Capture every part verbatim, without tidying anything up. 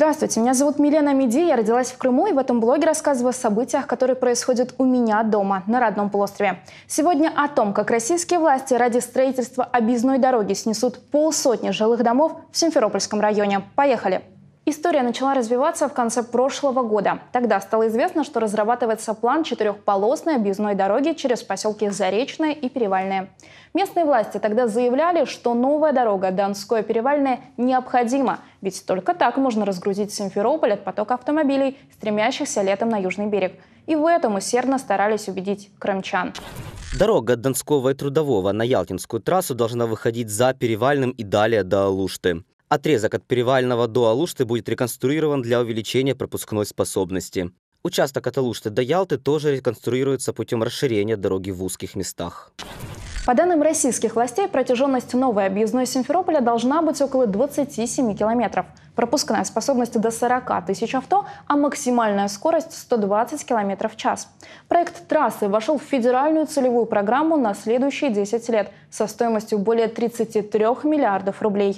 Здравствуйте, меня зовут Милена Меди, я родилась в Крыму, и в этом блоге рассказываю о событиях, которые происходят у меня дома, на родном полуострове. Сегодня о том, как российские власти ради строительства объездной дороги снесут полсотни жилых домов в Симферопольском районе. Поехали! История начала развиваться в конце прошлого года. Тогда стало известно, что разрабатывается план четырехполосной объездной дороги через поселки Заречное и Перевальное. Местные власти тогда заявляли, что новая дорога Донское-Перевальное необходима, ведь только так можно разгрузить Симферополь от потока автомобилей, стремящихся летом на южный берег. И в этом усердно старались убедить крымчан. Дорога от Донского и Трудового на Ялтинскую трассу должна выходить за Перевальным и далее до Алушты. Отрезок от Перевального до Алушты будет реконструирован для увеличения пропускной способности. Участок от Алушты до Ялты тоже реконструируется путем расширения дороги в узких местах. По данным российских властей, протяженность новой объездной Симферополя должна быть около двадцати семи километров. Пропускная способность до сорока тысяч авто, а максимальная скорость сто двадцать километров в час. Проект трассы вошел в федеральную целевую программу на следующие десять лет со стоимостью более тридцати трёх миллиардов рублей.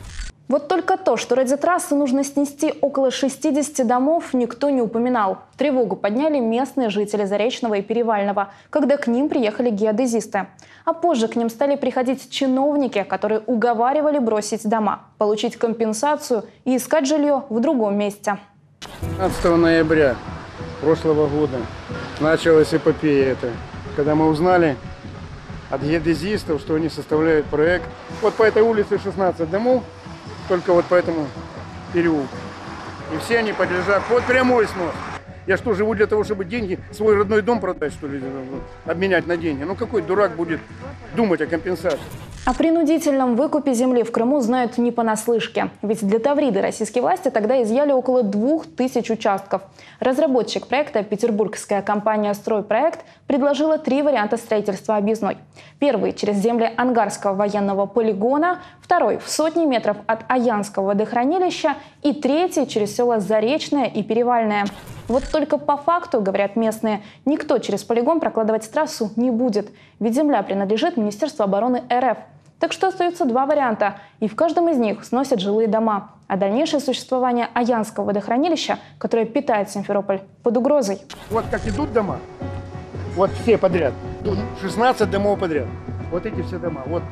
Вот только то, что ради трассы нужно снести около шестидесяти домов, никто не упоминал. Тревогу подняли местные жители Заречного и Перевального, когда к ним приехали геодезисты. А позже к ним стали приходить чиновники, которые уговаривали бросить дома, получить компенсацию и искать жилье в другом месте. пятнадцатого ноября прошлого года началась эпопея эта, когда мы узнали от геодезистов, что они составляют проект. Вот по этой улице шестнадцать домов, только вот по этому переулку. И все они подлежат под прямой снос. Я что, живу для того, чтобы деньги, свой родной дом продать, что ли, обменять на деньги? Ну какой дурак будет думать о компенсации? О принудительном выкупе земли в Крыму знают не понаслышке. Ведь для Тавриды российские власти тогда изъяли около двух тысяч участков. Разработчик проекта, петербургская компания «Стройпроект», предложила три варианта строительства объездной. Первый – через земли Ангарского военного полигона, второй – в сотни метров от Аянского водохранилища и третий – через села Заречное и Перевальное. Вот только по факту, говорят местные, никто через полигон прокладывать трассу не будет, ведь земля принадлежит Министерству обороны эр эф. Так что остаются два варианта, и в каждом из них сносят жилые дома. А дальнейшее существование Аянского водохранилища, которое питает Симферополь, под угрозой. Вот как идут дома, вот все подряд, шестнадцать домов подряд, вот эти все дома, вот,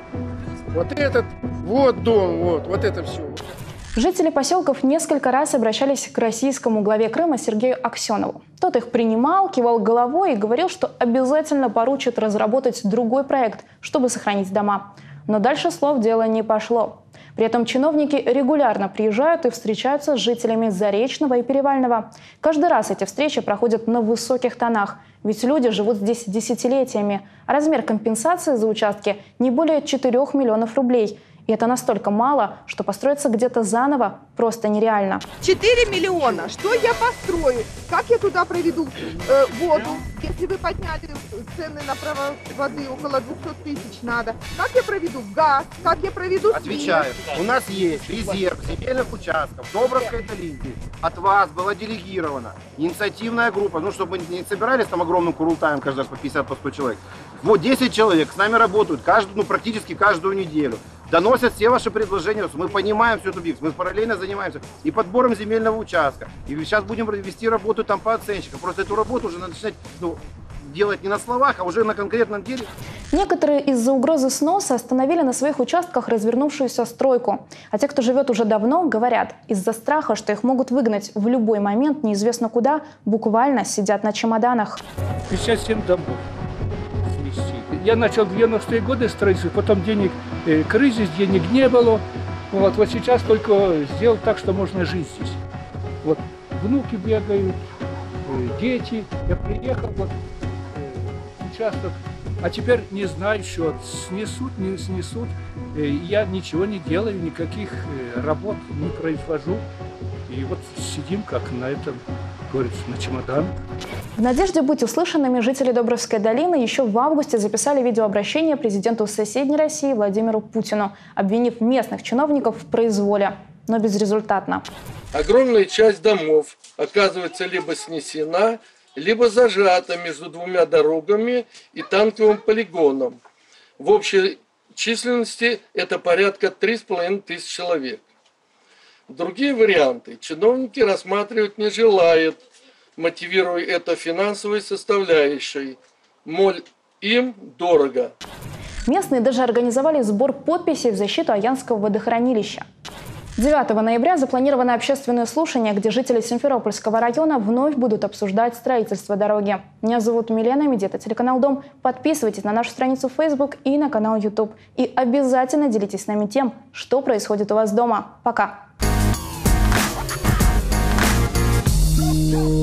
вот этот, вот дом, вот, вот это все. Жители поселков несколько раз обращались к российскому главе Крыма Сергею Аксенову. Тот их принимал, кивал головой и говорил, что обязательно поручит разработать другой проект, чтобы сохранить дома. Но дальше слов дело не пошло. При этом чиновники регулярно приезжают и встречаются с жителями Заречного и Перевального. Каждый раз эти встречи проходят на высоких тонах, ведь люди живут здесь десятилетиями. А размер компенсации за участки не более четырёх миллионов рублей. И это настолько мало, что построиться где-то заново просто нереально. четыре миллиона. Что я построю? Как я туда проведу э, воду? Если вы подняли цены на право воды около двухсот тысяч надо. Как я проведу газ? Как я проведу свет? Отвечаю. У нас есть резерв земельных участков в Добровской долине. От вас была делегирована инициативная группа. Ну, чтобы мы не собирались там огромным курултаем каждый раз по пятьдесят, по сто человек. Вот десять человек с нами работают каждую, ну, практически каждую неделю. Доносят все ваши предложения, мы понимаем всю эту битву, мы параллельно занимаемся и подбором земельного участка. И сейчас будем вести работу там по оценщикам. Просто эту работу уже надо начинать, ну, делать не на словах, а уже на конкретном деле. Некоторые из-за угрозы сноса остановили на своих участках развернувшуюся стройку. А те, кто живет уже давно, говорят, из-за страха, что их могут выгнать в любой момент, неизвестно куда, буквально сидят на чемоданах. пятьдесят семь домов. Я начал в девяностые годы строительство, потом денег, э, кризис, денег не было. Вот, вот сейчас только сделал так, что можно жить здесь. Вот внуки бегают, э, дети. Я приехал, вот э, участок, а теперь не знаю, что снесут, не снесут. Э, я ничего не делаю, никаких э, работ не произвожу. И вот сидим как на этом, говорится, на чемодан. В надежде быть услышанными жители Добровской долины еще в августе записали видеообращение президенту соседней России Владимиру Путину, обвинив местных чиновников в произволе, но безрезультатно. Огромная часть домов оказывается либо снесена, либо зажата между двумя дорогами и танковым полигоном. В общей численности это порядка три с половиной тысячи человек. Другие варианты чиновники рассматривать не желают, мотивируя это финансовой составляющей. Мол, им дорого. Местные даже организовали сбор подписей в защиту Аянского водохранилища. девятого ноября запланировано общественное слушание, где жители Симферопольского района вновь будут обсуждать строительство дороги. Меня зовут Милена Медета, телеканал Дом. Подписывайтесь на нашу страницу в Facebook и на канал YouTube. И обязательно делитесь с нами тем, что происходит у вас дома. Пока!